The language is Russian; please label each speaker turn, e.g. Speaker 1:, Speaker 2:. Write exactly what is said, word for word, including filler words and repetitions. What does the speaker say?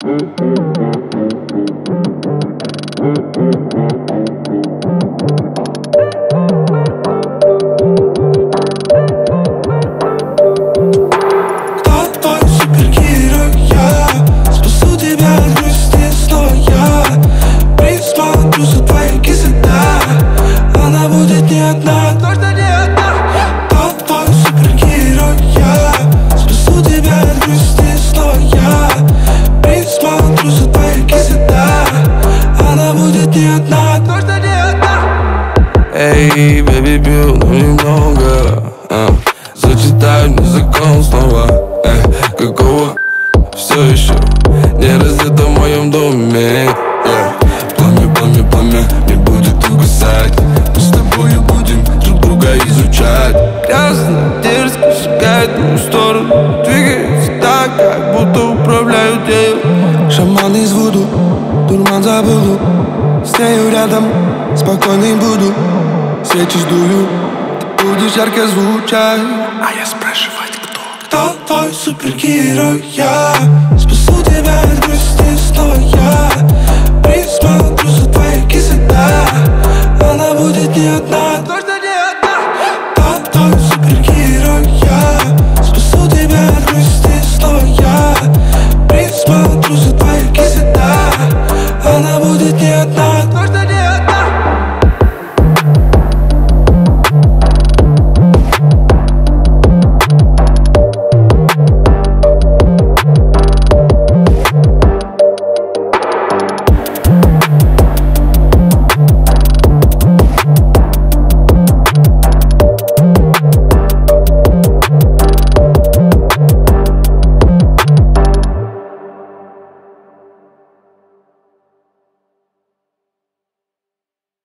Speaker 1: Эй, бэби, пил, но немного а. Зачитаю мне закон снова. Эй, какого все еще не развито в моем доме. yeah. Пламя, пламя, пламя не будет угасать. Мы с тобою будем друг друга изучать. Грязно, дерзко шагает в мою сторону. Двигается так, как будто управляют ею. Шаман из Вуду, дурман забуду. С нею рядом, спокойный буду. Свечи сдую, ты будешь ярко звучать.
Speaker 2: А я спрашивать кто?
Speaker 1: Кто твой супергерой? Я